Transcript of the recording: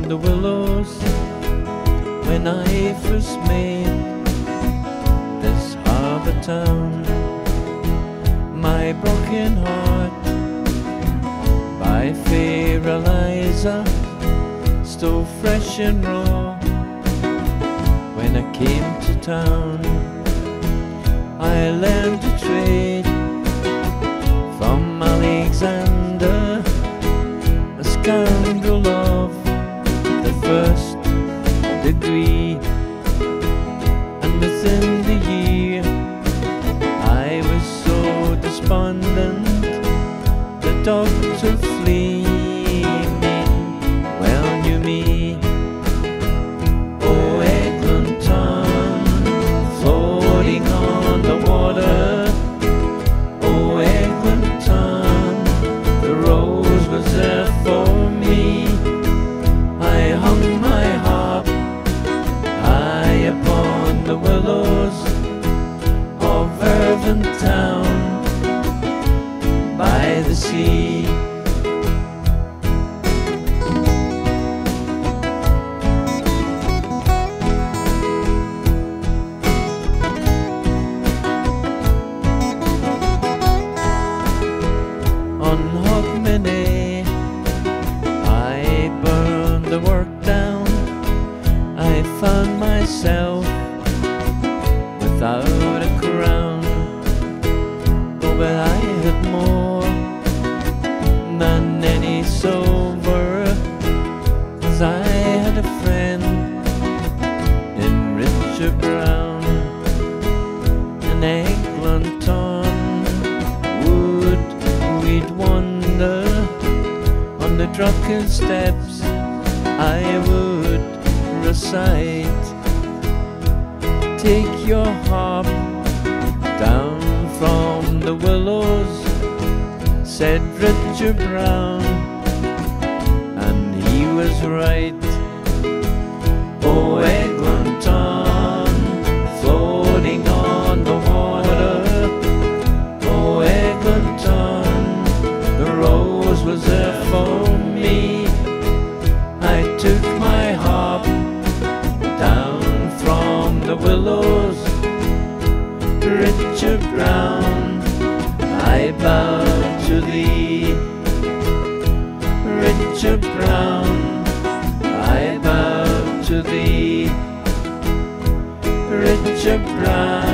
the Willows when I first made this harbour town. My broken heart by fair Eliza, still fresh and raw. When I came to town, I learned to trade from Alexander, a scoundrel of the first degree. And within the year I was so despondent, the doctor fleeing well knew me. Oh, Eglinton, floating on the water. Oh, Eglinton, the rose was there for me. I hung my harp high upon the willows of Irvine town by the sea. On Hogmanay I burned the work down. I found myself without a crown. Oh, but I had more than any silver, 'cause I had a friend in Richard Brown. An Eglinton would we'd wander on the drunkard steps. I would recite, take your harp down from the willows, said Richard Brown, and he was right. Oh, Eglinton, floating on the water. Oh, Eglinton, the rose was there for me. I took my harp down from the willows, Richard Brown, I bow to thee. Richard Brown, I bow to thee. Richard Brown.